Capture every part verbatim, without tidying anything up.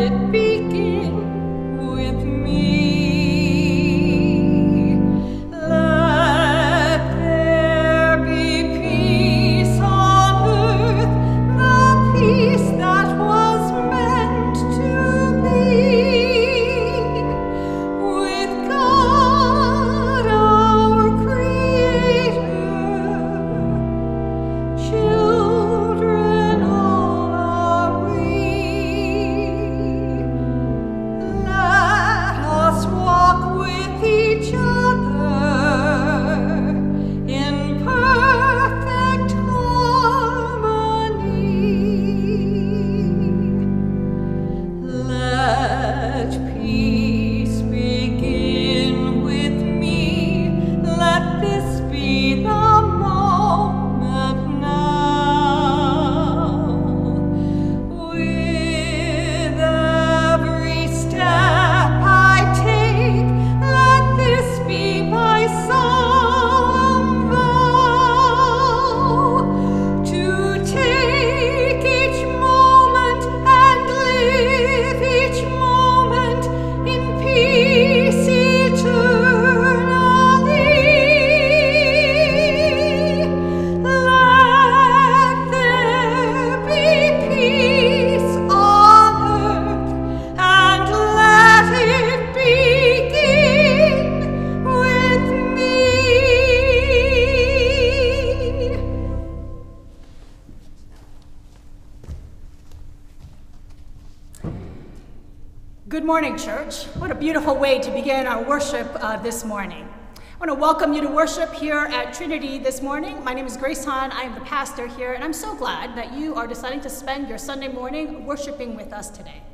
Good morning, church. What a beautiful way to begin our worship uh, this morning. I want to welcome you to worship here at Trinity this morning. My name is Grace Hahn. I am the pastor here, and I'm so glad that you are deciding to spend your Sunday morning worshiping with us today.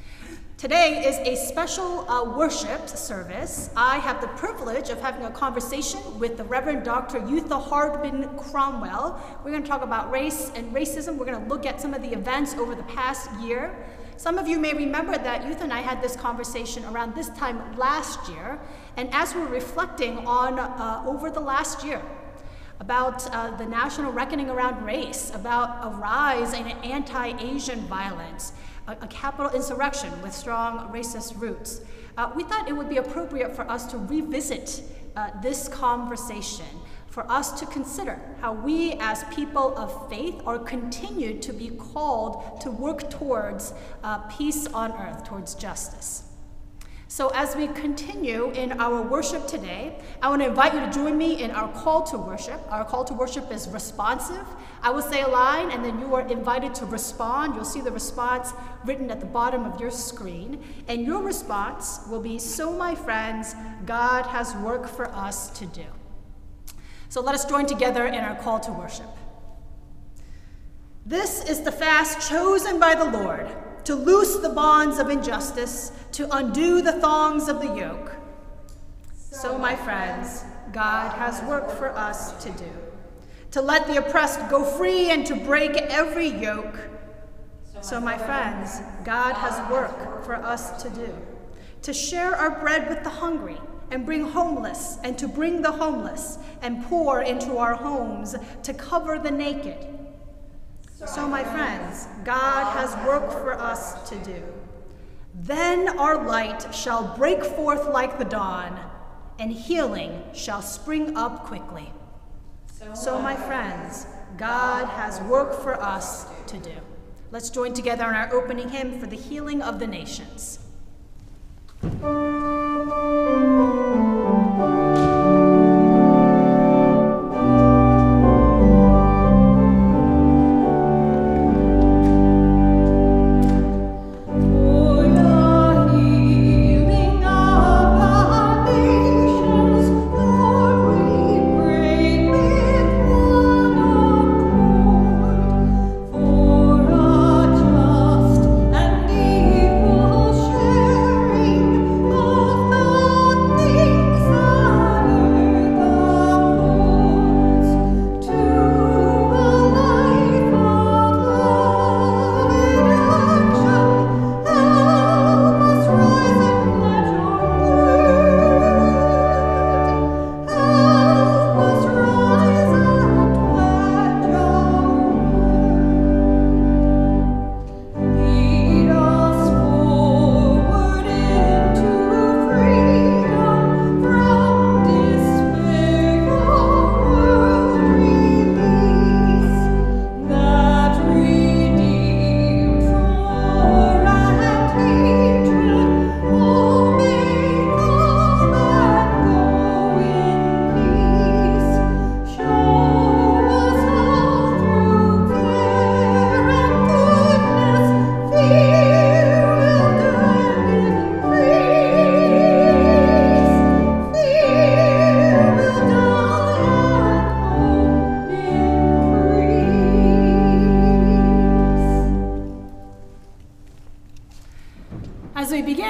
Today is a special uh, worship service. I have the privilege of having a conversation with the Reverend Doctor Eutha Hardman Cromwell. We're going to talk about race and racism. We're going to look at some of the events over the past year. Some of you may remember that Eutha and I had this conversation around this time last year, and as we're reflecting on uh, over the last year about uh, the national reckoning around race, about a rise in anti-Asian violence, a, a capital insurrection with strong racist roots, uh, we thought it would be appropriate for us to revisit uh, this conversation, for us to consider how we as people of faith are continued to be called to work towards uh, peace on earth, towards justice. So as we continue in our worship today, I want to invite you to join me in our call to worship. Our call to worship is responsive. I will say a line, and then you are invited to respond. You'll see the response written at the bottom of your screen. And your response will be, "So my friends, God has work for us to do." So let us join together in our call to worship. This is the fast chosen by the Lord, to loose the bonds of injustice, to undo the thongs of the yoke. So, my friends, God has work for us to do, to let the oppressed go free and to break every yoke. So, my friends, God has work for us to do, to share our bread with the hungry, and bring homeless, and to bring the homeless, and pour into our homes, to cover the naked. So, my friends, God has work for us to do. Then our light shall break forth like the dawn, and healing shall spring up quickly. So, my friends, God has work for us to do. Let's join together in our opening hymn for the healing of the nations. Oh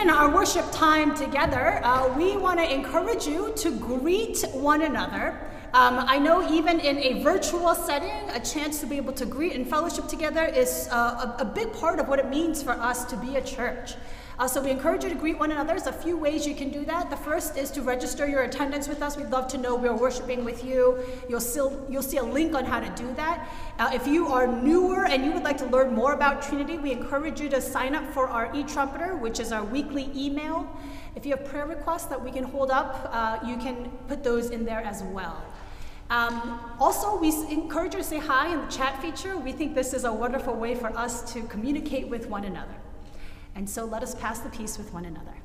begin our worship time together, uh, we want to encourage you to greet one another. Um, I know even in a virtual setting, a chance to be able to greet and fellowship together is uh, a, a big part of what it means for us to be a church. Uh, so we encourage you to greet one another. There's a few ways you can do that. The first is to register your attendance with us. We'd love to know we're worshiping with you. You'll see, you'll see a link on how to do that. Uh, if you are newer and you would like to learn more about Trinity, we encourage you to sign up for our e-trumpeter, which is our weekly email. If you have prayer requests that we can hold up, uh, you can put those in there as well. Um, also, we encourage you to say hi in the chat feature. We think this is a wonderful way for us to communicate with one another. And so let us pass the peace with one another.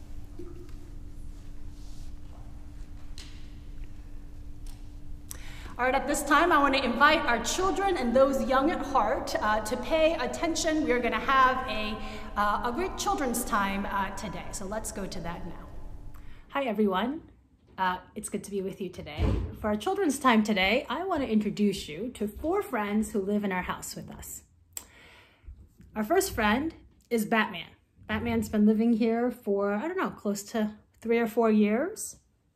All right, at this time, I want to invite our children and those young at heart uh, to pay attention. We're going to have a, uh, a great children's time uh, today. So let's go to that now. Hi, everyone. Uh, it's good to be with you today. For our children's time today, I want to introduce you to four friends who live in our house with us. Our first friend is Batman. Batman's been living here for, I don't know, close to three or four years.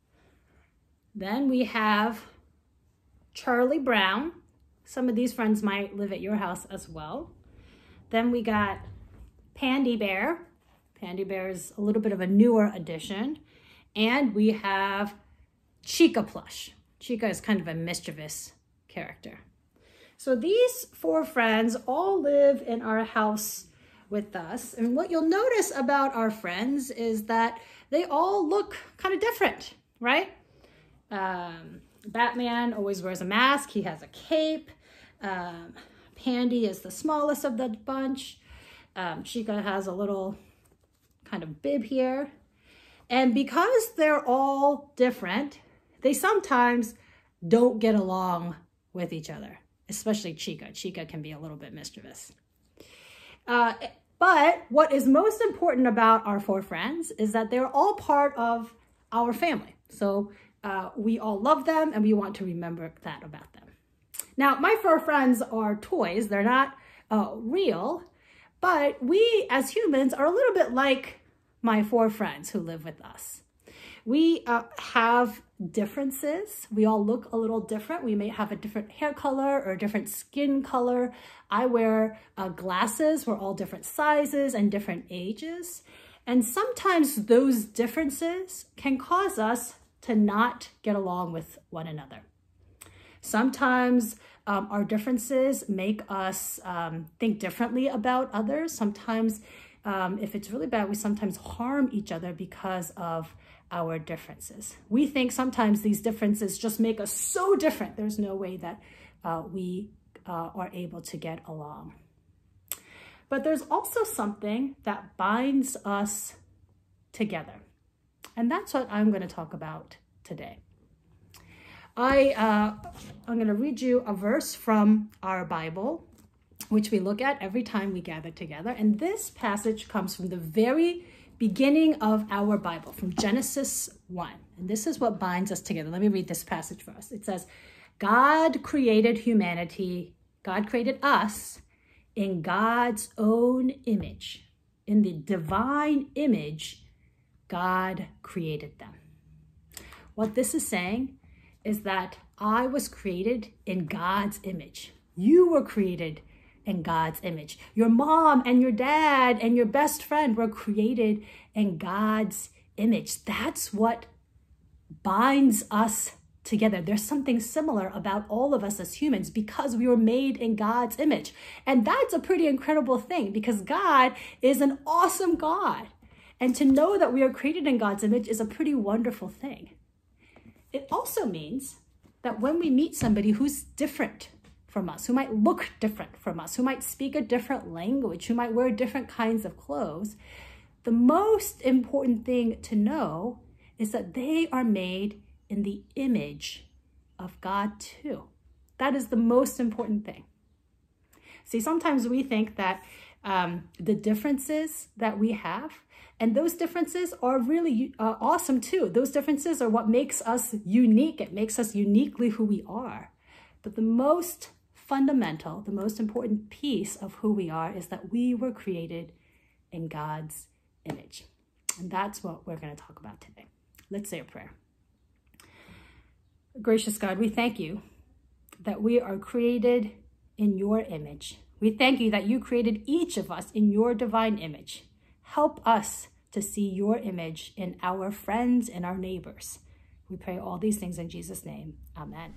Then we have Charlie Brown. Some of these friends might live at your house as well. Then we got Pandy Bear. Pandy Bear is a little bit of a newer addition. And we have Chica Plush. Chica is kind of a mischievous character. So these four friends all live in our house with us. And what you'll notice about our friends is that they all look kind of different, right? Um, Batman always wears a mask. He has a cape. Um, Pandy is the smallest of the bunch. Um, Chica has a little kind of bib here. And because they're all different, they sometimes don't get along with each other, especially Chica. Chica can be a little bit mischievous. Uh, but what is most important about our four friends is that they're all part of our family. So uh, we all love them and we want to remember that about them. Now, my four friends are toys. They're not uh, real, but we as humans are a little bit like my four friends who live with us. We uh, have differences. We all look a little different. We may have a different hair color or a different skin color. I wear uh, glasses. We're all different sizes and different ages. And sometimes those differences can cause us to not get along with one another. Sometimes um, our differences make us um, think differently about others. Sometimes Um, if it's really bad, we sometimes harm each other because of our differences. We think sometimes these differences just make us so different. There's no way that uh, we uh, are able to get along. But there's also something that binds us together. And that's what I'm going to talk about today. I, uh, I'm going to read you a verse from our Bible, which we look at every time we gather together. And this passage comes from the very beginning of our Bible, from Genesis one. And this is what binds us together. Let me read this passage for us. It says, God created humanity, God created us in God's own image. In the divine image, God created them. What this is saying is that I was created in God's image. You were created in God's image. Your mom and your dad and your best friend were created in God's image. That's what binds us together. There's something similar about all of us as humans because we were made in God's image. And that's a pretty incredible thing because God is an awesome God. And to know that we are created in God's image is a pretty wonderful thing. It also means that when we meet somebody who's different from us, who might look different from us, who might speak a different language, who might wear different kinds of clothes, the most important thing to know is that they are made in the image of God too. That is the most important thing. See, sometimes we think that um, the differences that we have, and those differences are really uh, awesome too. Those differences are what makes us unique. It makes us uniquely who we are. But the most fundamental, the most important piece of who we are is that we were created in God's image. And that's what we're going to talk about today. Let's say a prayer. Gracious God, we thank you that we are created in your image. We thank you that you created each of us in your divine image. Help us to see your image in our friends and our neighbors. We pray all these things in Jesus' name. Amen.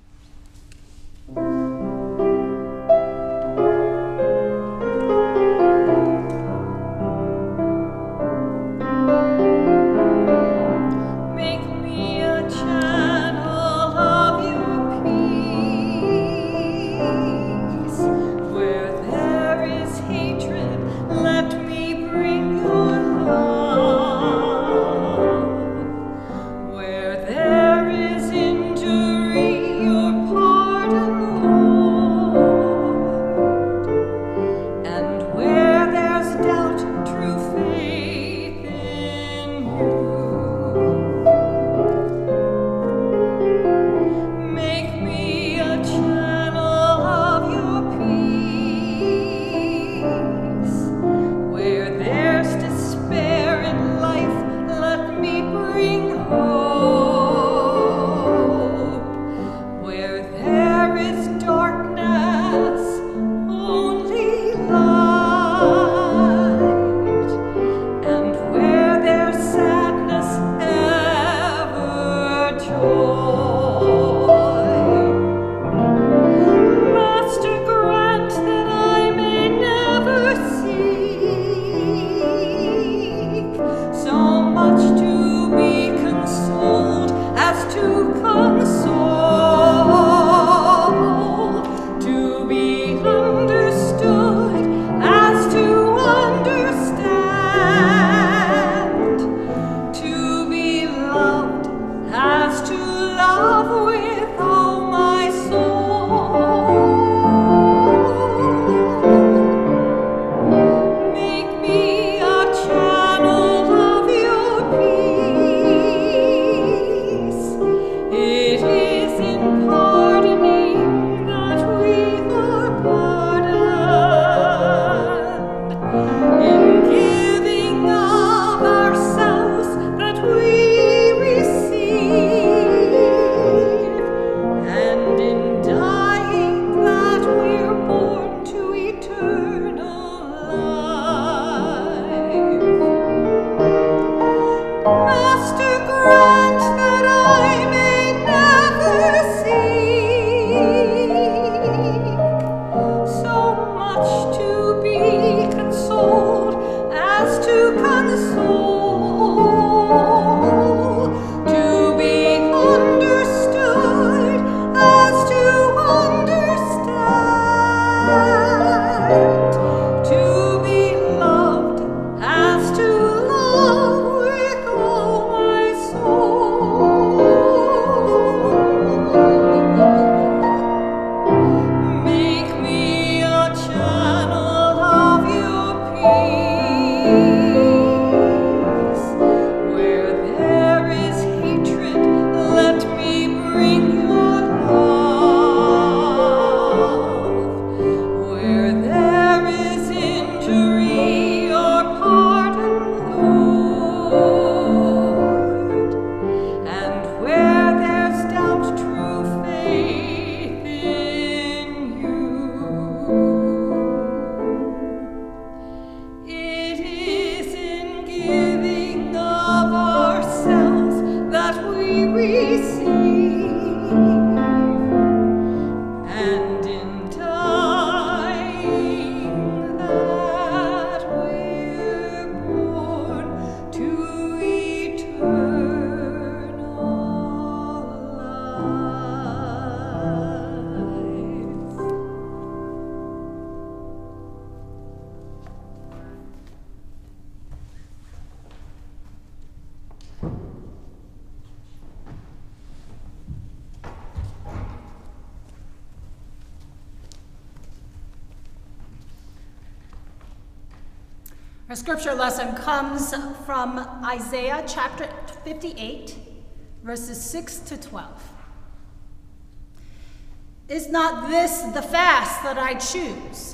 Our scripture lesson comes from Isaiah chapter fifty-eight, verses six to twelve. Is not this the fast that I choose,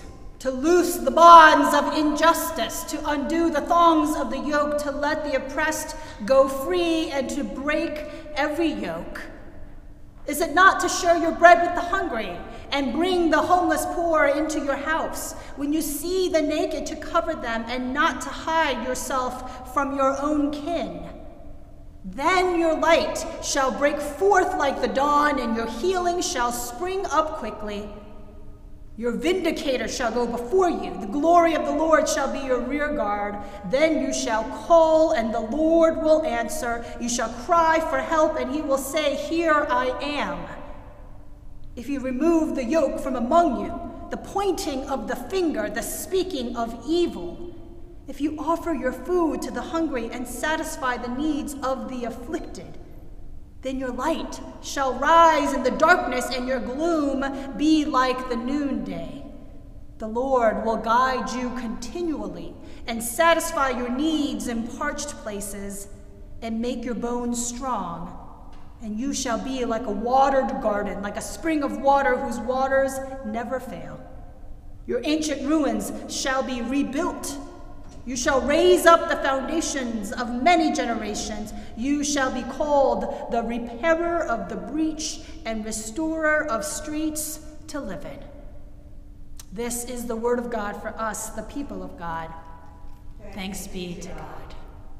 to loose the bonds of injustice, to undo the thongs of the yoke, to let the oppressed go free, and to break every yoke? Is it not to share your bread with the hungry and bring the homeless poor into your house? When you see the naked, to cover them and not to hide yourself from your own kin? Then your light shall break forth like the dawn, and your healing shall spring up quickly. Your vindicator shall go before you. The glory of the Lord shall be your rear guard. Then you shall call, and the Lord will answer. You shall cry for help, and he will say, here I am. If you remove the yoke from among you, the pointing of the finger, the speaking of evil, if you offer your food to the hungry and satisfy the needs of the afflicted, then your light shall rise in the darkness, and your gloom be like the noonday. The Lord will guide you continually and satisfy your needs in parched places and make your bones strong. And you shall be like a watered garden, like a spring of water whose waters never fail. Your ancient ruins shall be rebuilt. You shall raise up the foundations of many generations. You shall be called the repairer of the breach and restorer of streets to live in. This is the word of God for us, the people of God. Thanks be to God.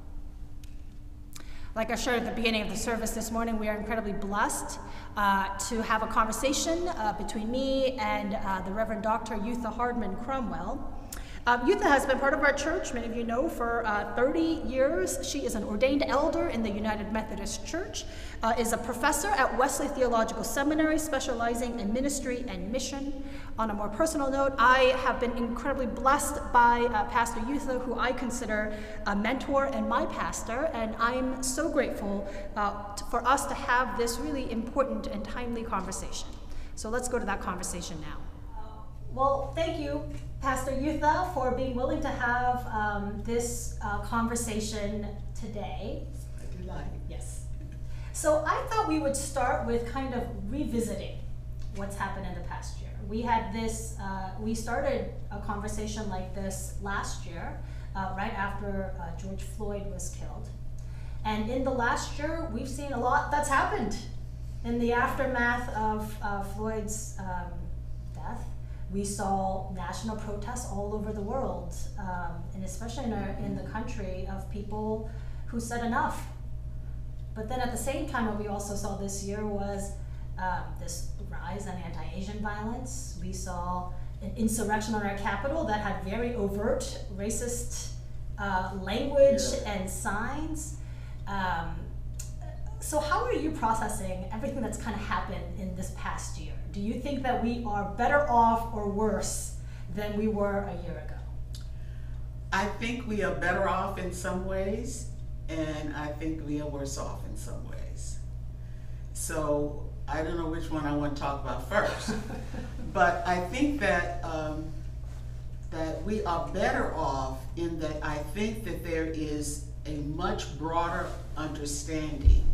Like I shared at the beginning of the service this morning, we are incredibly blessed uh, to have a conversation uh, between me and uh, the Reverend Doctor Eutha Hardman Cromwell. Uh, Eutha has been part of our church, many of you know, for uh, thirty years. She is an ordained elder in the United Methodist Church, uh, is a professor at Wesley Theological Seminary, specializing in ministry and mission. On a more personal note, I have been incredibly blessed by uh, Pastor Eutha, who I consider a mentor and my pastor, and I'm so grateful uh, t- for us to have this really important and timely conversation. So let's go to that conversation now. Well, thank you, Pastor Eutha, for being willing to have um, this uh, conversation today. I do like. Yes. So I thought we would start with kind of revisiting what's happened in the past year. We had this, uh, we started a conversation like this last year, uh, right after uh, George Floyd was killed. And in the last year, we've seen a lot that's happened in the aftermath of uh, Floyd's um, death. We saw national protests all over the world, um, and especially in, our, in the country, of people who said enough. But then at the same time, what we also saw this year was um, this rise in anti-Asian violence. We saw an insurrection on our Capitol that had very overt racist uh, language yeah. and signs. Um, so how are you processing everything that's kind of happened in this past year? Do you think that we are better off or worse than we were a year ago? I think we are better off in some ways, and I think we are worse off in some ways. So I don't know which one I want to talk about first, but I think that um, that we are better off in that I think that there is a much broader understanding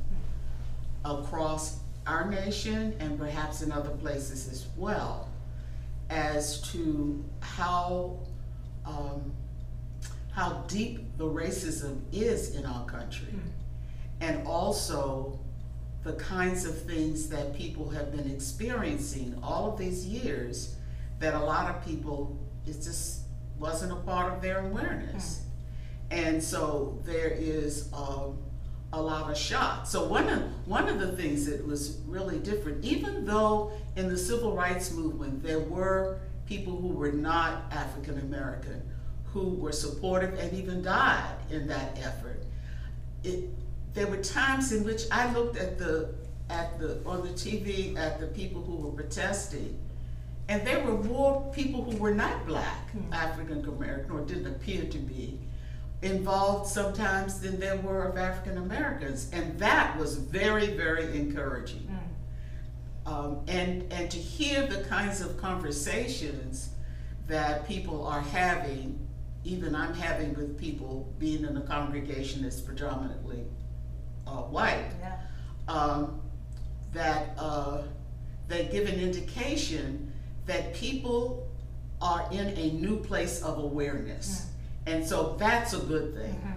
across our nation and perhaps in other places as well as to how um, how deep the racism is in our country, mm-hmm. and also the kinds of things that people have been experiencing all of these years that a lot of people, it just wasn't a part of their awareness. Mm-hmm. And so there is um, a lot of shock. So one of, one of the things that was really different, even though in the civil rights movement there were people who were not African American who were supportive and even died in that effort, it, there were times in which I looked at the, at the, on the T V at the people who were protesting, and there were more people who were not black, mm-hmm. African American, or didn't appear to be, involved sometimes than there were of African Americans, and that was very, very encouraging. Mm. Um, and and to hear the kinds of conversations that people are having, even I'm having with people being in a congregation that's predominantly uh, white, yeah. um, that uh, that give an indication that people are in a new place of awareness. Mm. And so that's a good thing. Mm-hmm.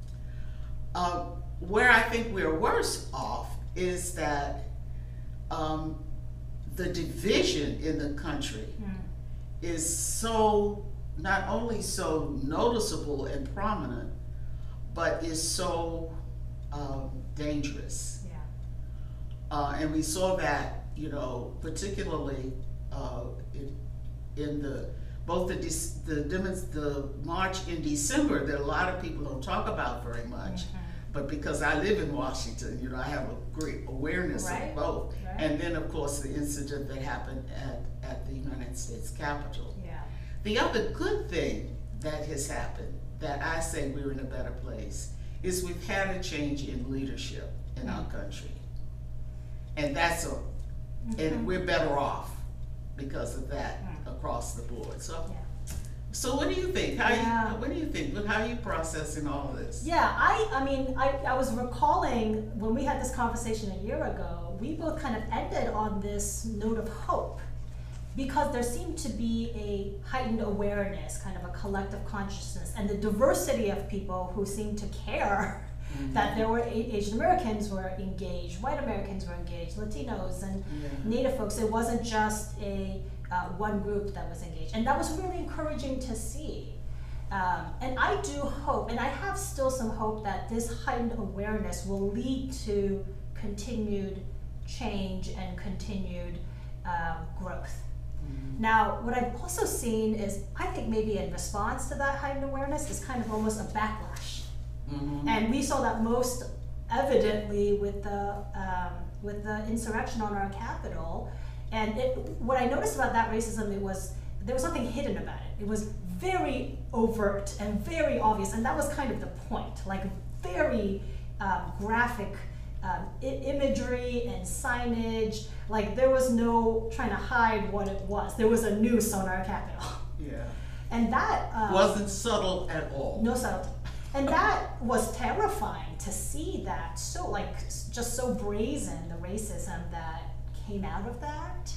Uh, where I think we're worse off is that um, the division in the country mm. is so, not only so noticeable and prominent, but is so um, dangerous. Yeah. Uh, and we saw that, you know, particularly uh, in, in the both the the the march in December that a lot of people don't talk about very much, mm-hmm. but because I live in Washington, you know, I have a great awareness right. of both. Right. And then, of course, the incident that happened at, at the United States Capitol. Yeah. The other good thing that has happened, that I say we're in a better place, is we've had a change in leadership in mm-hmm. our country. And that's a, mm-hmm. and we're better off because of that mm-hmm. across the board. So, yeah. so what do you think? How yeah. you, what do you think? How are you processing all of this? Yeah, I, I mean, I, I was recalling when we had this conversation a year ago, we both kind of ended on this note of hope, because there seemed to be a heightened awareness, kind of a collective consciousness, and the diversity of people who seemed to care mm-hmm. that there were a- Asian Americans were engaged, white Americans were engaged, Latinos and yeah. Native folks. It wasn't just a uh, one group that was engaged, and that was really encouraging to see. Um, and I do hope, and I have still some hope, that this heightened awareness will lead to continued change and continued um, growth. Mm-hmm. Now, what I've also seen is, I think maybe in response to that heightened awareness is kind of almost a backlash. Mm-hmm. And we saw that most evidently with the um, with the insurrection on our Capitol. And it, what I noticed about that racism, it was, there was nothing hidden about it. It was very overt and very obvious, and that was kind of the point, like very um, graphic Um, I- imagery and signage. Like, there was no trying to hide what it was. There was a noose on our Capitol. Yeah. And that um, wasn't subtle at all. No subtlety. And that was terrifying to see that, so like just so brazen, the racism that came out of that.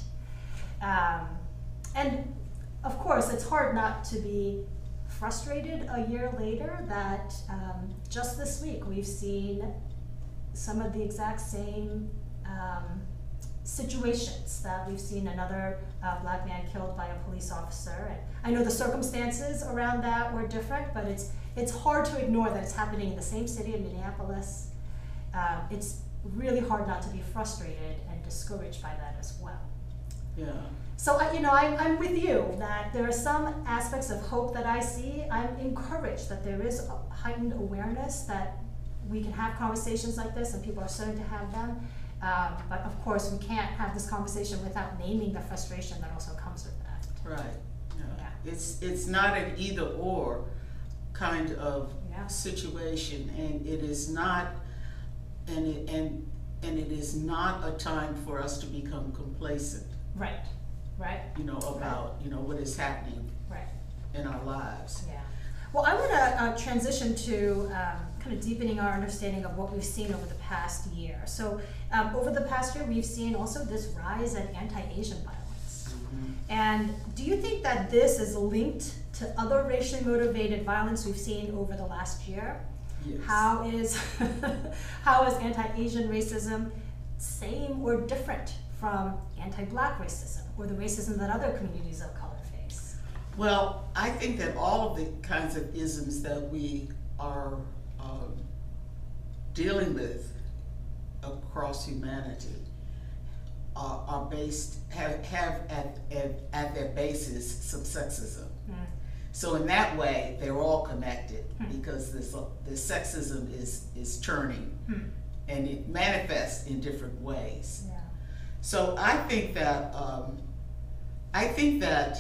Um, and of course, it's hard not to be frustrated a year later that um, just this week we've seen some of the exact same um, situations, that we've seen another uh, black man killed by a police officer. And I know the circumstances around that were different, but it's it's hard to ignore that it's happening in the same city of Minneapolis. Um, it's really hard not to be frustrated and discouraged by that as well. Yeah. So I, you know, I'm, I'm with you that there are some aspects of hope that I see. I'm encouraged that there is a heightened awareness, that we can have conversations like this, and people are starting to have them. Um, but of course, we can't have this conversation without naming the frustration that also comes with that. Right. Yeah. Yeah. It's it's not an either or kind of yeah. situation, and it is not, and it and and it is not a time for us to become complacent. Right. Right. You know about right. you know what is happening. Right. In our lives. Yeah. Well, I want to uh, transition to um, kind of deepening our understanding of what we've seen over the past year. So um, over the past year, we've seen also this rise in anti-Asian violence. Mm-hmm. And do you think that this is linked to other racially motivated violence we've seen over the last year? Yes. How is, how is anti-Asian racism same or different from anti-Black racism, or the racism that other communities of color face? Well, I think that all of the kinds of isms that we are um, dealing with across humanity uh, are based, have, have at, at, at their basis some sexism. Mm. So in that way, they're all connected, mm. because this, uh, this sexism is, is turning, mm. and it manifests in different ways. Yeah. So I think that, um, I think that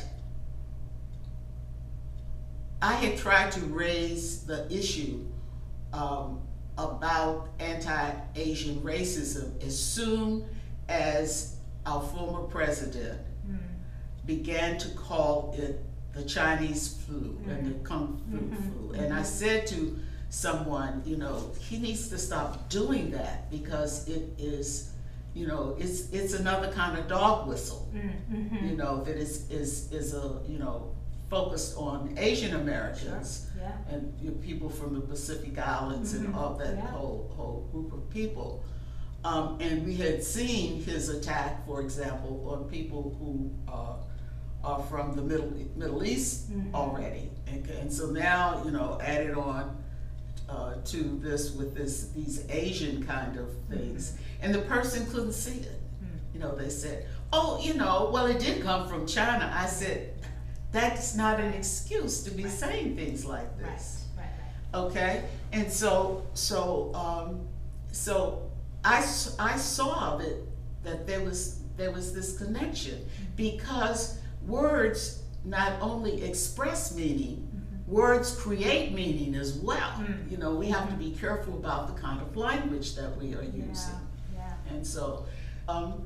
I had tried to raise the issue um, about anti-Asian racism as soon as our former president mm. began to call it the Chinese flu mm. and the Kung Fu mm-hmm. flu. And mm-hmm. I said to someone, you know, he needs to stop doing that, because it is you know, it's it's another kind of dog whistle, Mm-hmm. you know, that is is is a you know focused on Asian Americans. Sure. Yeah. And you know, people from the Pacific Islands Mhm. and all that Yeah. whole whole group of people. Um, and we had seen his attack, for example, on people who uh, are from the Middle Middle East Mhm. already, and, and so now you know added on uh, to this with this these Asian kind of things, and the person couldn't see it. Mm. You know, they said, "Oh, you know, well, it did come from China." I said, "That's not an excuse to be Right. saying things like Right, this." right, right. Okay, and so so um, so I, s- I saw that that there was there was this connection because words not only express meaning, words create meaning as well. Mm. You know, we have to be careful about the kind of language that we are Yeah, using, yeah. and so um,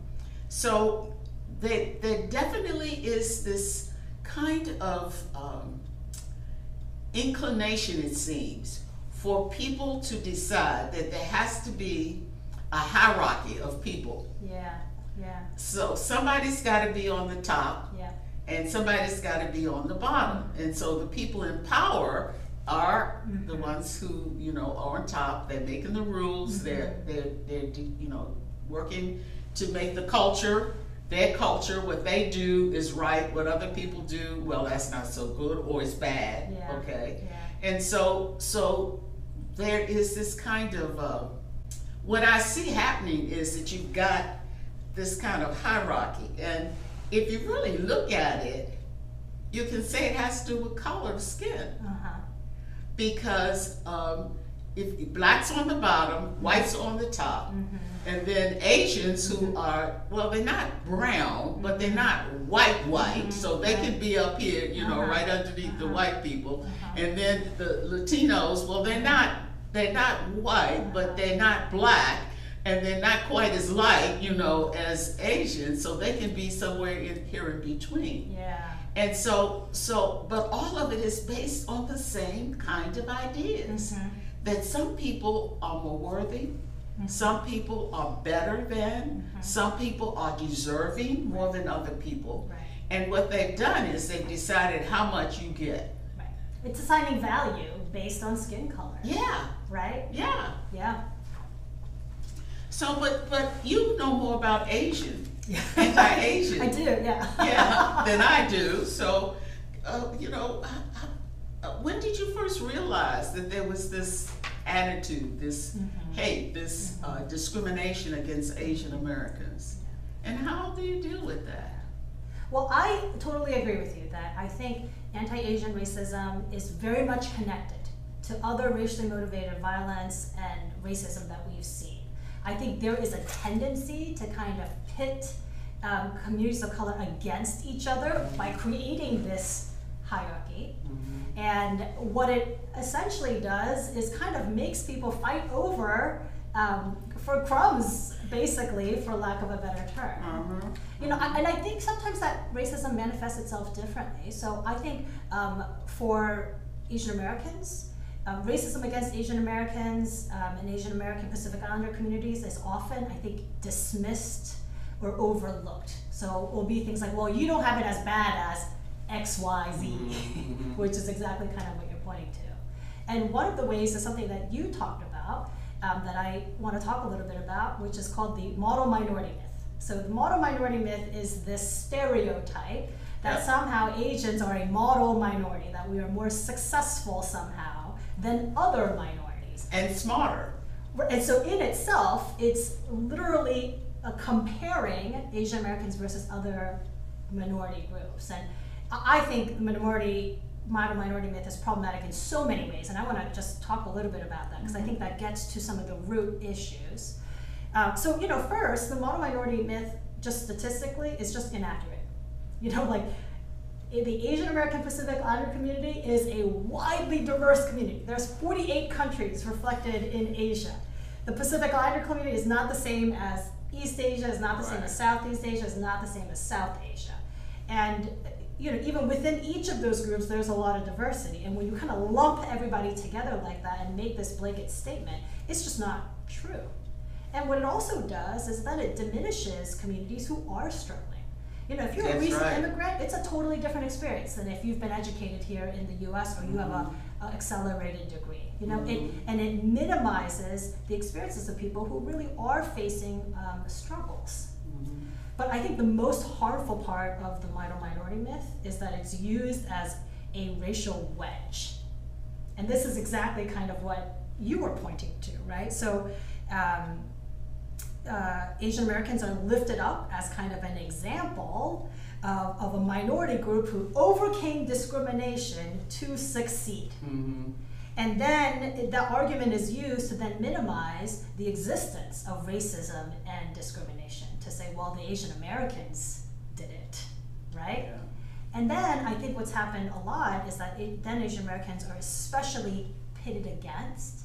so there there definitely is this kind of um, inclination, it seems, for people to decide that there has to be a hierarchy of people. Yeah, yeah, So somebody's got to be on the top yeah. and somebody's got to be on the bottom. And so the people in power are the Mhm. ones who, you know, are on top. They're making the rules. Mhm. They're they're they're you know working to make the culture, their culture, what they do is right. What other people do, well, that's not so good or it's bad. Yeah. Okay. Yeah. And so so there is this kind of uh, what I see happening is that you've got this kind of hierarchy, and if you really look at it, you can say it has to do with color of skin, Uh-huh. because um, if blacks on the bottom, whites on the top, Mm-hmm. and then Asians who are, well, they're not brown, but they're not white white, Mhm. so they can be up here, you know, Uh-huh. right underneath the Uh-huh. white people. Uh-huh. And then the Latinos, well, they're not they're not white, but they're not black, and they're not quite as light, you know, as Asians, so they can be somewhere in here in between. Yeah. And so so but all of it is based on the same kind of ideas. Mhm. That some people are more worthy, some people are better than, Mhm. some people are deserving more than other people. Right. And what they've done is they've decided how much you get. Right. It's assigning value based on skin color. Yeah, Right? yeah. Yeah. So, but but you know more about Asian, Yeah. anti-Asian, I do, yeah. yeah, than I do. So, uh, you know, uh, when did you first realize that there was this attitude, this Mhm. hate, this uh, discrimination against Asian Americans? And how do you deal with that? Well, I totally agree with you that I think anti-Asian racism is very much connected to other racially motivated violence and racism that we've seen. I think there is a tendency to kind of pit um, communities of color against each other by creating this hierarchy. And what it essentially does is kind of makes people fight over um, for crumbs, basically, for lack of a better term. Uh-huh. You know, I- and I think sometimes that racism manifests itself differently. So I think um, for Asian Americans, um, racism against Asian Americans um, and Asian American Pacific Islander communities is often, I think, dismissed or overlooked. So it will be things like, well, you don't have it as bad as X, Y, Z, Mhm. which is exactly kind of what you're pointing to. And one of the ways is something that you talked about um, that I want to talk a little bit about, which is called the model minority myth. So the model minority myth is this stereotype that Yep. somehow Asians are a model minority, that we are more successful somehow than other minorities. And smarter. And so in itself, it's literally uh, comparing Asian Americans versus other minority groups. And I I think the minority, model minority myth is problematic in so many ways. And I want to just talk a little bit about that because I think that gets to some of the root issues. Uh, so, you know, first, the model minority myth, just statistically, is just inaccurate. You know, like, i- the Asian American Pacific Islander community is a widely diverse community. There's forty-eight countries reflected in Asia. The Pacific Islander community is not the same as East Asia, is not the same Right. as Southeast Asia, is not the same as South Asia. And, you know, even within each of those groups, there's a lot of diversity. And when you kind of lump everybody together like that and make this blanket statement, it's just not true. And what it also does is that it diminishes communities who are struggling. You know, if you're That's a recent right. immigrant, it's a totally different experience than if you've been educated here in the U S or you have a, a accelerated degree. You know, it, and it minimizes the experiences of people who really are facing um, struggles. Mm-hmm. But I think the most harmful part of the minor minority myth is that it's used as a racial wedge. And this is exactly kind of what you were pointing to, right? So um, uh, Asian Americans are lifted up as kind of an example of, of a minority group who overcame discrimination to succeed. Mm-hmm. And then the argument is used to then minimize the existence of racism and discrimination, to say, well, the Asian Americans did it, right? Yeah. And then I think what's happened a lot is that it, then Asian Americans are especially pitted against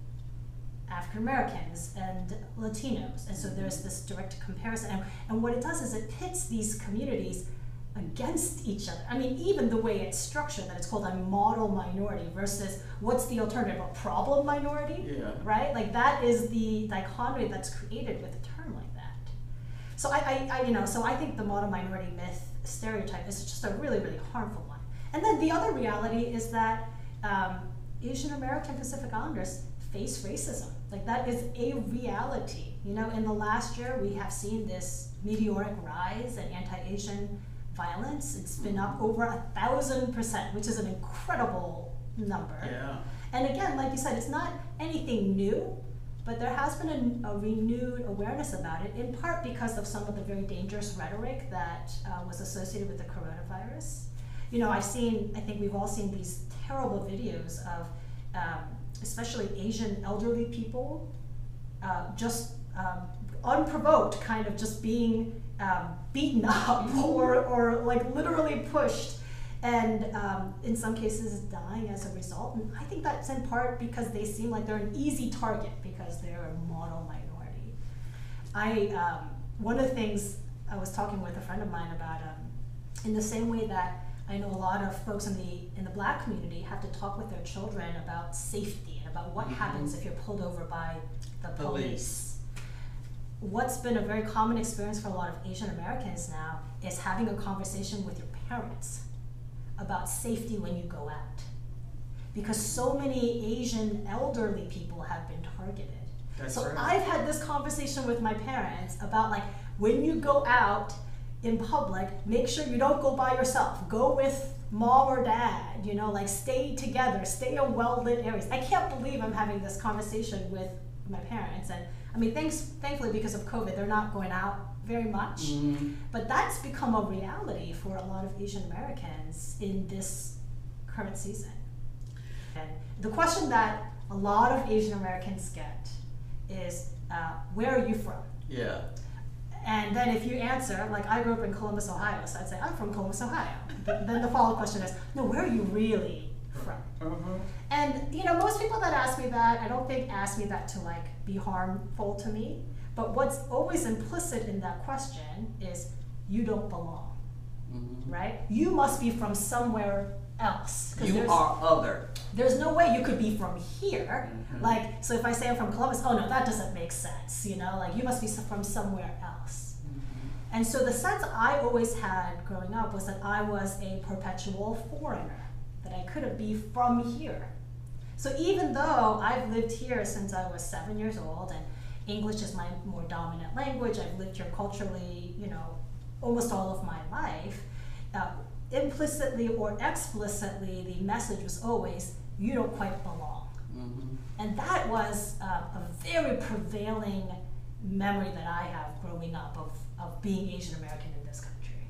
African Americans and Latinos. And so there's this direct comparison. And, and what it does is it pits these communities against each other. I mean, even the way it's structured, that it's called a model minority versus what's the alternative, a problem minority, Yeah. right? Like that is the dichotomy that's created with a term like that. So I, I, I, you know, so I think the model minority myth stereotype is just a really, really harmful one. And then the other reality is that um, Asian American Pacific Islanders face racism. Like that is a reality. You know, in the last year, we have seen this meteoric rise in anti-Asian violence. It's been up over a thousand percent, which is an incredible number. Yeah. And again, like you said, it's not anything new, but there has been a, a renewed awareness about it, in part because of some of the very dangerous rhetoric that uh, was associated with the coronavirus. You know, I've seen, I think we've all seen these terrible videos of um, especially Asian elderly people uh, just um, unprovoked, kind of just being um, beaten up or, or like literally pushed, and um, in some cases dying as a result. And I think that's in part because they seem like they're an easy target because they're a model minority. I um, one of the things I was talking with a friend of mine about, um, in the same way that I know a lot of folks in the in the Black community have to talk with their children about safety and about what mm-hmm. happens if you're pulled over by the police. police. What's been a very common experience for a lot of Asian Americans now is having a conversation with your parents about safety when you go out. Because so many Asian elderly people have been targeted. That's so right. I've had this conversation with my parents about, like, when you go out in public, make sure you don't go by yourself. Go with mom or dad, you know, like stay together, stay in well-lit areas. I can't believe I'm having this conversation with my parents. And I mean, thanks, thankfully because of COVID, they're not going out very much. Mm-hmm. But that's become a reality for a lot of Asian Americans in this current season. And the question that a lot of Asian Americans get is, uh, where are you from? Yeah. And then if you answer, like I grew up in Columbus, Ohio, so I'd say, I'm from Columbus, Ohio. Then the follow-up question is, no, where are you really from? Uh-huh. And you know, most people that ask me that, I don't think ask me that to like be harmful to me, but what's always implicit in that question is, you don't belong, mm-hmm. right? You must be from somewhere else. You are other. There's no way you could be from here. Mm-hmm. Like, so if I say I'm from Columbus, oh no, that doesn't make sense, you know? Like, you must be from somewhere else. Mm-hmm. And so the sense I always had growing up was that I was a perpetual foreigner, that I couldn't be from here. So even though I've lived here since I was seven years old, and English is my more dominant language, I've lived here culturally, you know, almost all of my life, uh, implicitly or explicitly, the message was always, you don't quite belong. Mm-hmm. And that was uh, a very prevailing memory that I have growing up of, of being Asian American in this country.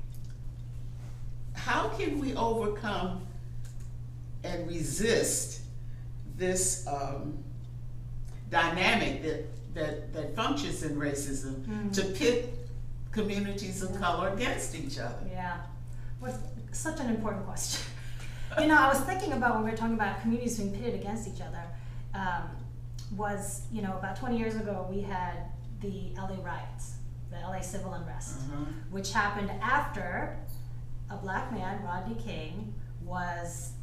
How can we overcome and resist this um, dynamic that, that, that functions in racism mm-hmm. to pit communities of color against each other? Yeah. What's such an important question. You know, I was thinking about when we were talking about communities being pitted against each other, um, was, you know, about twenty years ago we had the L A riots, the L A civil unrest, uh-huh. which happened after a black man, Rodney King, was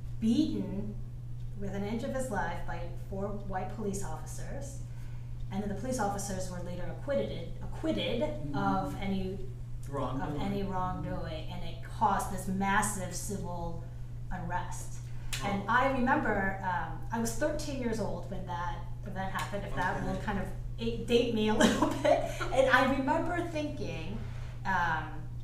beaten with an inch of his life by four white police officers, and then the police officers were later acquitted, acquitted mm-hmm. of any wrongdoing. of any wrongdoing, and it caused this massive civil unrest. Oh. And I remember um, I was thirteen years old when that event happened. If that okay. will kind of date me a little bit, and I remember thinking um,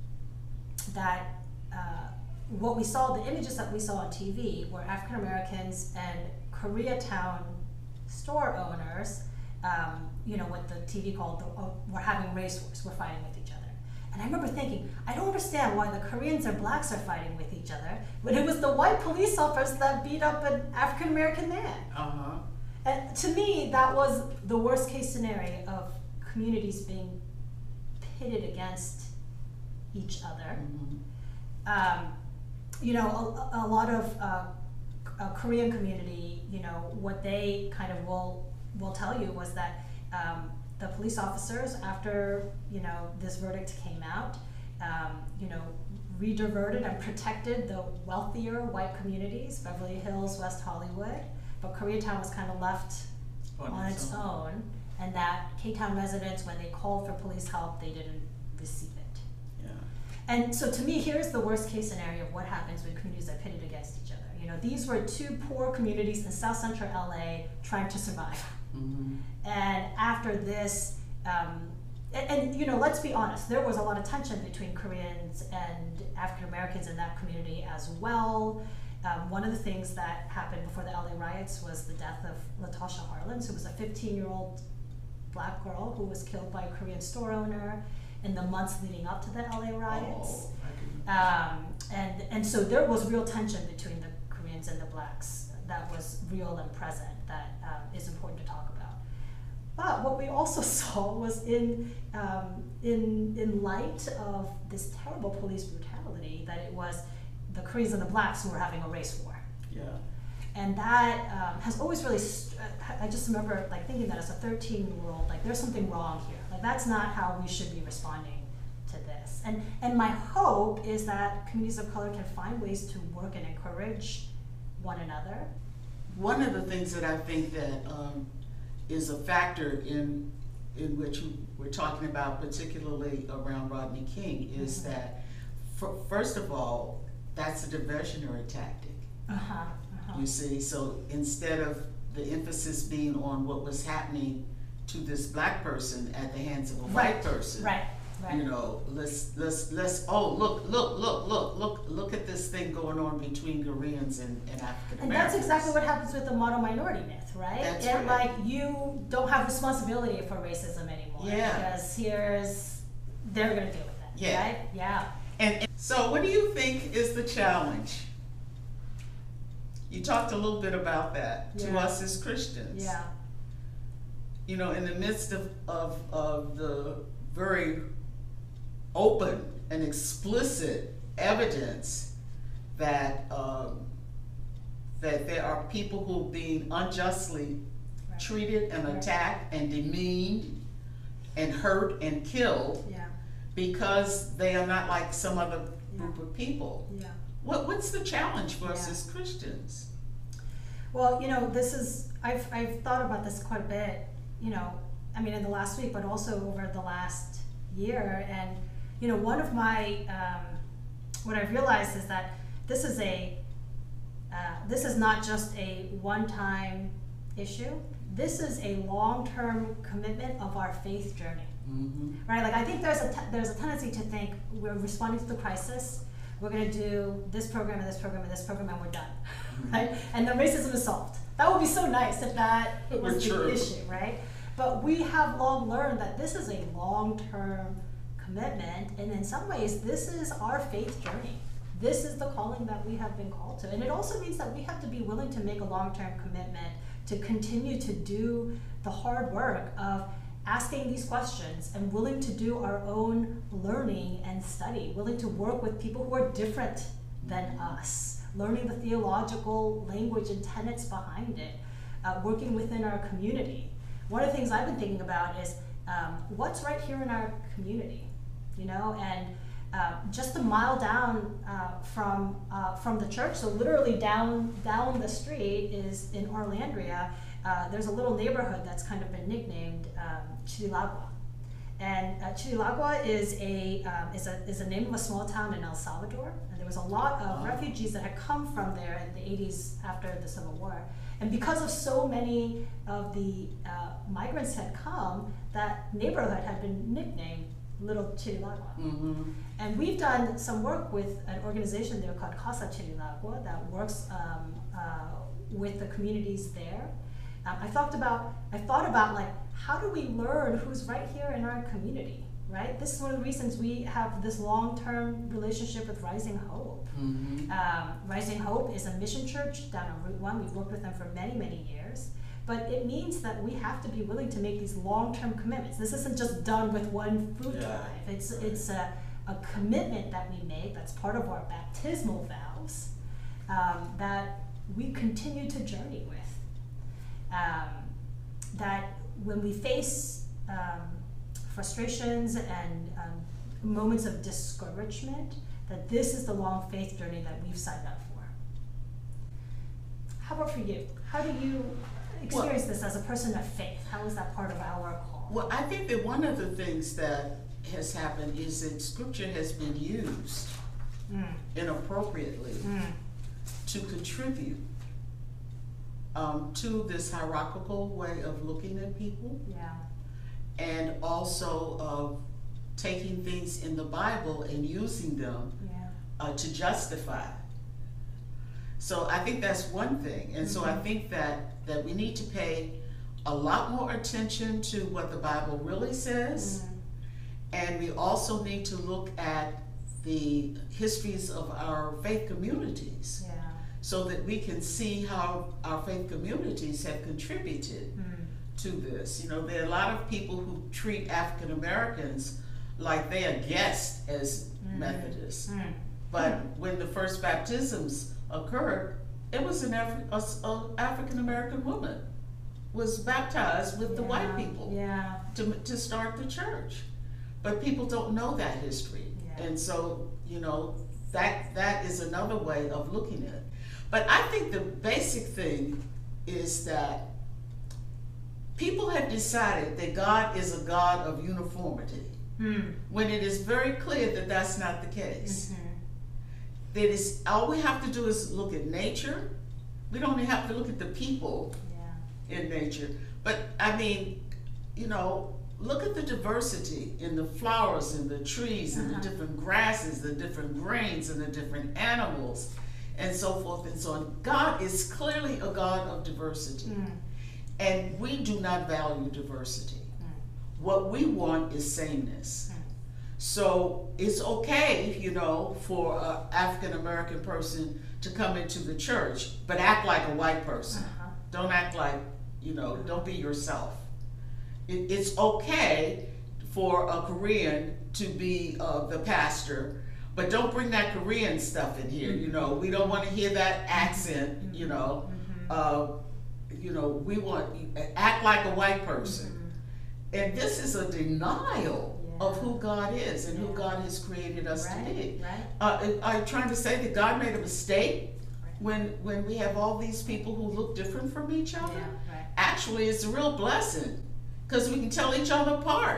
that. Uh, What we saw, the images that we saw on T V were African Americans and Koreatown store owners, um, you know, what the T V called, the, uh, were having race wars, were fighting with each other. And I remember thinking, I don't understand why the Koreans or blacks are fighting with each other, when it was the white police officers that beat up an African American man. Uh-huh. And to me, that was the worst case scenario of communities being pitted against each other. Mm-hmm. Um, you know, a, a lot of uh, a Korean community, you know, what they kind of will will tell you was that um, the police officers, after, you know, this verdict came out, um, you know, rediverted and protected the wealthier white communities, Beverly Hills, West Hollywood, but Koreatown was kind of left on, on its own. own, and that K-Town residents, when they called for police help, they didn't receive it. And so to me, here's the worst case scenario of what happens when communities are pitted against each other. You know, these were two poor communities in South Central L A trying to survive. Mm-hmm. And after this, um, and, and you know, let's be honest, there was a lot of tension between Koreans and African Americans in that community as well. Um, one of the things that happened before the L A riots was the death of Latasha Harlins, who was a fifteen-year-old black girl who was killed by a Korean store owner in the months leading up to the L A riots. Oh, um, and, and so there was real tension between the Koreans and the blacks that was real and present that um, is important to talk about. But what we also saw was in, um, in, in light of this terrible police brutality, that it was the Koreans and the blacks who were having a race war. Yeah. And that um, has always really, st- I just remember like thinking that as a thirteen-year-old, like there's something wrong here. Like that's not how we should be responding to this. And and my hope is that communities of color can find ways to work and encourage one another. One of the things that I think that um, is a factor in in which we're talking about, particularly around Rodney King, is mm-hmm. that for, first of all, that's a diversionary tactic. Uh-huh. Uh-huh. You see, so instead of the emphasis being on what was happening to this black person at the hands of a right. white person, right, right. you know, let's let's let's oh look look look look look look at this thing going on between Koreans and, and African Americans. And that's exactly what happens with the model minority myth, right? That's and right. like you don't have responsibility for racism anymore. Yeah. Because here's they're gonna deal with that. Yeah. Right? Yeah. And, and so, what do you think is the challenge? You talked a little bit about that yeah. to us as Christians. Yeah. You know, in the midst of, of, of the very open and explicit evidence that um, that there are people who are being unjustly right. treated and right. attacked and demeaned and hurt and killed yeah. because they are not like some other group yeah. of people. Yeah. What what's the challenge for yeah. us as Christians? Well, you know, this is I've I've thought about this quite a bit. You know, I mean, in the last week, but also over the last year. And you know, one of my um, what I've realized is that this is a uh, this is not just a one-time issue. This is a long-term commitment of our faith journey, mm-hmm. right? Like I think there's a t- there's a tendency to think we're responding to the crisis. We're going to do this program and this program and this program and we're done, mm-hmm. right? And the racism is solved. That would be so nice if that was the true. issue, right? But we have long learned that this is a long-term commitment, and in some ways, this is our faith journey. This is the calling that we have been called to. And it also means that we have to be willing to make a long-term commitment to continue to do the hard work of asking these questions and willing to do our own learning and study, willing to work with people who are different than us, learning the theological language and tenets behind it, uh, working within our community. One of the things I've been thinking about is um, what's right here in our community, you know, and uh, just a mile down uh, from uh, from the church, so literally down down the street is in Orlandria, uh, there's a little neighborhood that's kind of been nicknamed um, Chirilagua. And uh, Chirilagua is a, um, is, a, is a name of a small town in El Salvador. And there was a lot of Oh. refugees that had come from there in the eighties after the Civil War. And because of so many of the uh, migrants had come, that neighborhood had been nicknamed Little Chirilagua. Mm-hmm. And we've done some work with an organization there called Casa Chirilagua that works um, uh, with the communities there. Um, I thought about, I thought about like, how do we learn who's right here in our community, right? This is one of the reasons we have this long-term relationship with Rising Hope. Mm-hmm. Um, Rising Hope is a mission church down on Route One. We've worked with them for many, many years. But it means that we have to be willing to make these long-term commitments. This isn't just done with one food Yeah. drive. It's it's a, a commitment that we make that's part of our baptismal vows um, that we continue to journey with. Um, that when we face um, frustrations and um, moments of discouragement, that this is the long faith journey that we've signed up for. How about for you? How do you experience well, this as a person of faith? How is that part of our call? Well, I think that one of the things that has happened is that scripture has been used mm. inappropriately mm. to contribute um, to this hierarchical way of looking at people. Yeah. And also of taking things in the Bible and using them yeah. uh, to justify. So I think that's one thing. And mm-hmm. so I think that, that we need to pay a lot more attention to what the Bible really says. Mm-hmm. And we also need to look at the histories of our faith communities yeah. so that we can see how our faith communities have contributed mm-hmm. to this. You know, there are a lot of people who treat African Americans like they are guests as mm-hmm. Methodists. Mm-hmm. But mm-hmm. when the first baptisms occurred, it was an Afri- a, a African American woman was baptized with yeah. the white people yeah. to, to start the church. But people don't know that history. Yeah. And so, you know, that that is another way of looking at it. But I think the basic thing is that people have decided that God is a God of uniformity, mm. when it is very clear that that's not the case. Mm-hmm. That is, all we have to do is look at nature. We don't even have to look at the people yeah. in nature. But I mean, you know, look at the diversity in the flowers and the trees uh-huh. and the different grasses, the different grains and the different animals and so forth and so on. God is clearly a God of diversity. Mm. And we do not value diversity. Mm. What we want is sameness. Mm. So it's okay, you know, for an African American person to come into the church, but act like a white person. Uh-huh. Don't act like, you know, don't be yourself. It, it's okay for a Korean to be uh, the pastor, but don't bring that Korean stuff in here. Mm-hmm. You know, we don't want to hear that accent. Mm-hmm. You know, mm-hmm. uh, you know, we want act like a white person, mm-hmm. and this is a denial yeah. of who God is and yeah. who God has created us right. to be. Right. Uh, are you trying to say that God made a mistake when when we have all these people who look different from each other? Yeah, right. Actually, it's a real blessing because we can tell each other apart.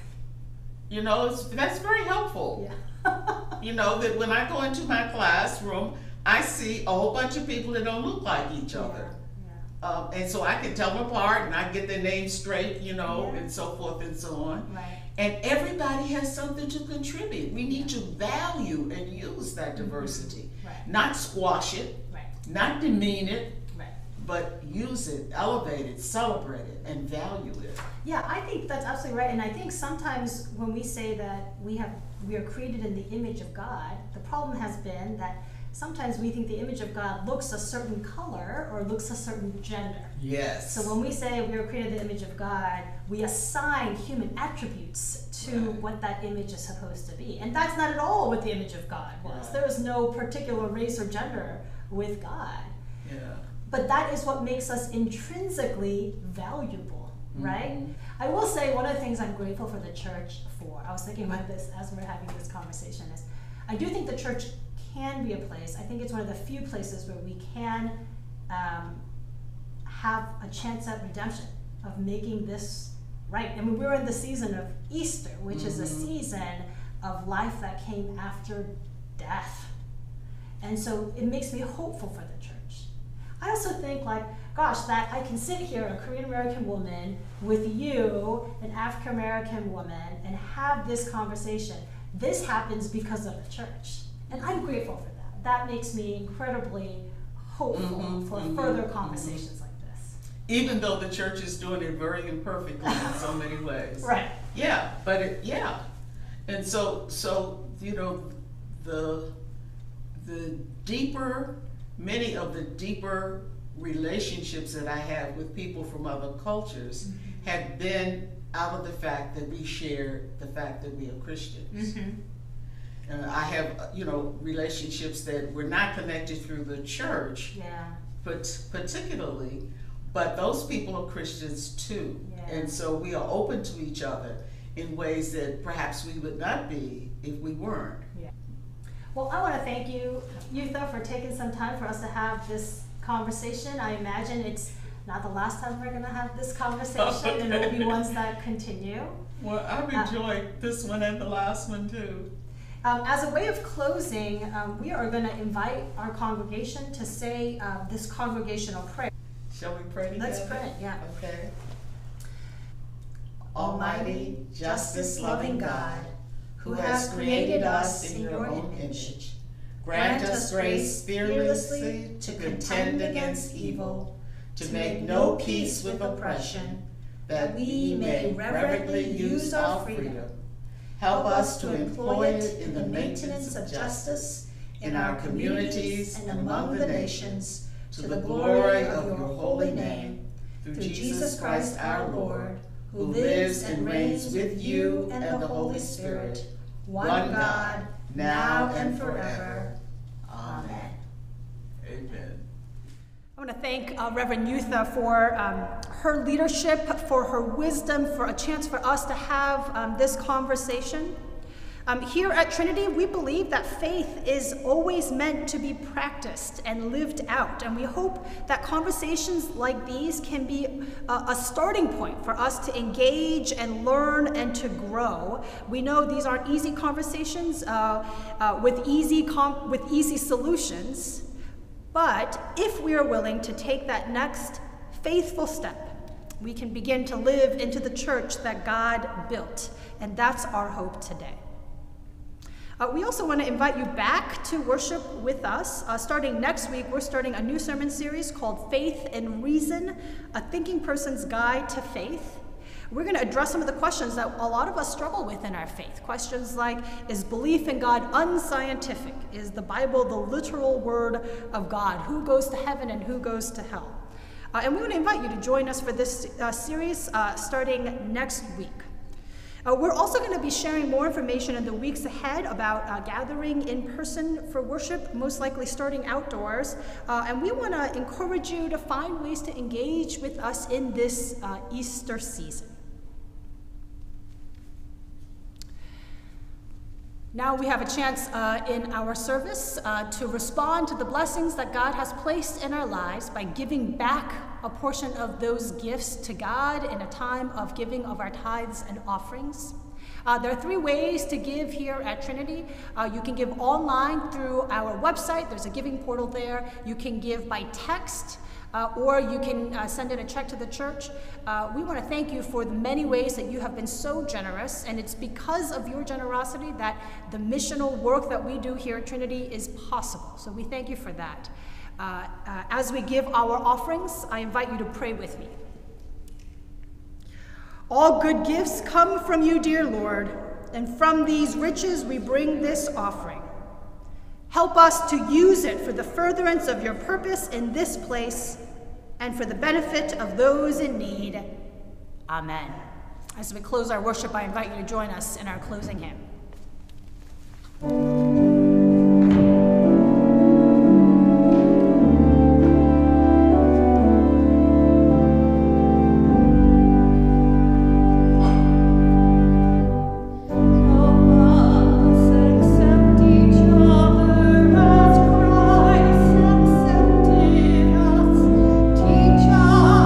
You know, it's, that's very helpful. Yeah. You know, that when I go into my classroom, I see a whole bunch of people that don't look like each other. Yeah. Yeah. Um, and so I can tell them apart and I get their names straight, you know, yeah. and so forth and so on. Right. And everybody has something to contribute. We need yeah. to value and use that diversity. Mm-hmm. Right. Not squash it, right. not demean it, right. but use it, elevate it, celebrate it, and value it. Yeah, I think that's absolutely right. And I think sometimes when we say that we have we are created in the image of God, the problem has been that sometimes we think the image of God looks a certain color or looks a certain gender. Yes. So when we say we are created in the image of God, we assign human attributes to right. what that image is supposed to be. And that's not at all what the image of God was. Right. There was no particular race or gender with God. Yeah. But that is what makes us intrinsically valuable, mm-hmm. right? I will say one of the things I'm grateful for the church for, I was thinking about this as we're having this conversation, is I do think the church can be a place, I think it's one of the few places where we can um, have a chance at redemption, of making this right. I mean, we're in the season of Easter, which mm-hmm. is a season of life that came after death. And so it makes me hopeful for the church. I also think, like, gosh, that I can sit here, a Korean American woman, with you, an African American woman, and have this conversation. This happens because of the church. And I'm grateful for that. That makes me incredibly hopeful mm-hmm, for mm-hmm, further conversations mm-hmm. like this. Even though the church is doing it very imperfectly in so many ways. Right. Yeah, but it, yeah. And so, so you know, the the deeper, many of the deeper relationships that I have with people from other cultures mm-hmm. have been out of the fact that we share the fact that we are Christians. Mm-hmm. Uh, I have, you know, relationships that were not connected through the church, yeah. but particularly, but those people are Christians too. Yeah. And so we are open to each other in ways that perhaps we would not be if we weren't. Yeah. Well, I want to thank you, Yutha, for taking some time for us to have this conversation. I imagine it's not the last time we're going to have this conversation, okay. and it will be ones that continue. Well, I've enjoyed uh, this one and the last one too. Um, as a way of closing, um, we are going to invite our congregation to say uh, this congregational prayer. Shall we pray together? Let's pray, yeah. Okay. Almighty, justice-loving God, who has created us in your own image, grant us grace fearlessly to contend against evil, to make no peace with oppression, that we may reverently use our freedom. Help us to employ it in the maintenance of justice in our communities and among the nations, to the glory of your holy name, through Jesus Christ our Lord, who lives and reigns with you and the Holy Spirit, one God, now and forever. Amen. Amen. I want to thank uh, Reverend Yutha for um, her leadership, for her wisdom, for a chance for us to have um, this conversation. Um, here at Trinity, we believe that faith is always meant to be practiced and lived out, and we hope that conversations like these can be a, a starting point for us to engage and learn and to grow. We know these aren't easy conversations uh, uh, with easy com with easy solutions, but if we are willing to take that next faithful step, we can begin to live into the church that God built, and that's our hope today. Uh, we also want to invite you back to worship with us. Uh, starting next week, we're starting a new sermon series called Faith and Reason, a thinking person's guide to faith. We're going to address some of the questions that a lot of us struggle with in our faith. Questions like, is belief in God unscientific? Is the Bible the literal word of God? Who goes to heaven and who goes to hell? Uh, and we want to invite you to join us for this uh, series uh, starting next week. Uh, we're also going to be sharing more information in the weeks ahead about uh, gathering in person for worship, most likely starting outdoors. Uh, and we want to encourage you to find ways to engage with us in this uh, Easter season. Now we have a chance uh, in our service uh, to respond to the blessings that God has placed in our lives by giving back a portion of those gifts to God in a time of giving of our tithes and offerings. Uh, there are three ways to give here at Trinity. Uh, you can give online through our website. There's a giving portal there. You can give by text. Uh, or you can uh, send in a check to the church. Uh, we want to thank you for the many ways that you have been so generous, and it's because of your generosity that the missional work that we do here at Trinity is possible. So we thank you for that. Uh, uh, as we give our offerings, I invite you to pray with me. All good gifts come from you, dear Lord, and from these riches we bring this offering. Help us to use it for the furtherance of your purpose in this place and for the benefit of those in need. Amen. As we close our worship, I invite you to join us in our closing hymn. Teach us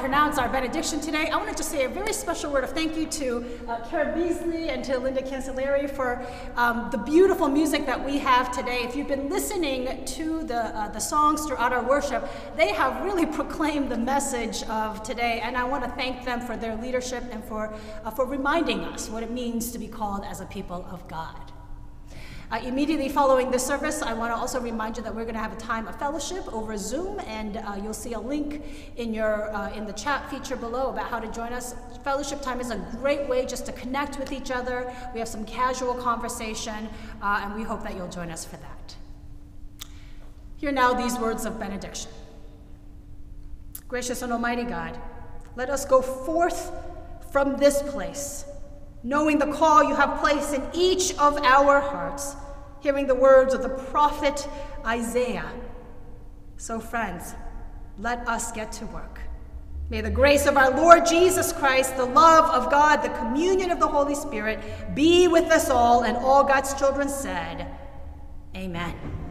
pronounce our benediction today, I want to just say a very special word of thank you to uh, Kara Beasley and to Linda Cancelleri for um, the beautiful music that we have today. If you've been listening to the, uh, the songs throughout our worship, they have really proclaimed the message of today, and I want to thank them for their leadership and for, uh, for reminding us what it means to be called as a people of God. Uh, immediately following this service, I want to also remind you that we're going to have a time of fellowship over Zoom, and uh, you'll see a link in your uh, in the chat feature below about how to join us. Fellowship time is a great way just to connect with each other. We have some casual conversation, uh, and we hope that you'll join us for that. Hear now these words of benediction. Gracious and almighty God, let us go forth from this place, knowing the call you have placed in each of our hearts, hearing the words of the prophet Isaiah. So friends, let us get to work. May the grace of our Lord Jesus Christ, the love of God, the communion of the Holy Spirit be with us all, and all God's children said, Amen.